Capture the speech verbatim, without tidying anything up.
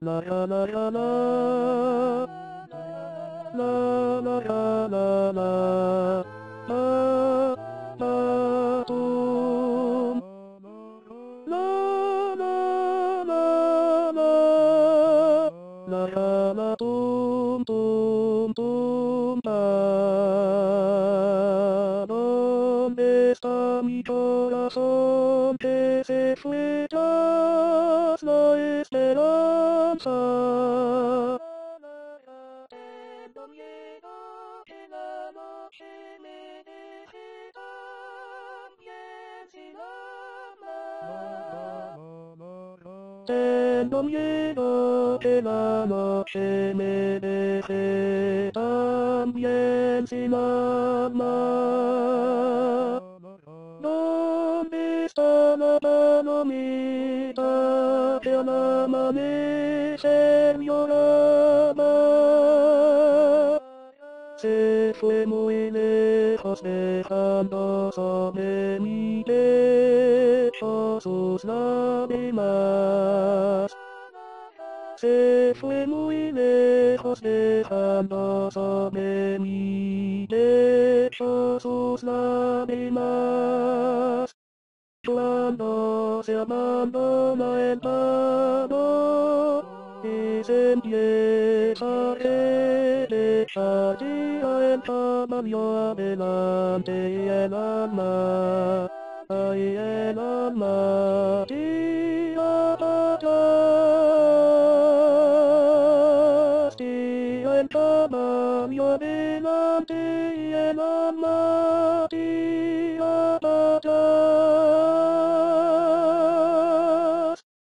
La la la la la. La la la la la. La la tum. La la la la. La la la tum tum tum pa. ¿Dónde está mi corazón que se fue tras la esperanza? Tengo miedo que la noche me deje también sin amar. Tengo miedo que la noche me deje también sin amar. ¿Dónde está la palomita que al amanecer lloraba? Se fue muy lejos dejando sobre mi pecho sus lágrimas. Se fue muy lejos dejando sobre mi pecho sus lágrimas. Cuando se abandona el paro y se empieza a derechar el caballo adelante y el alma, ay el alma,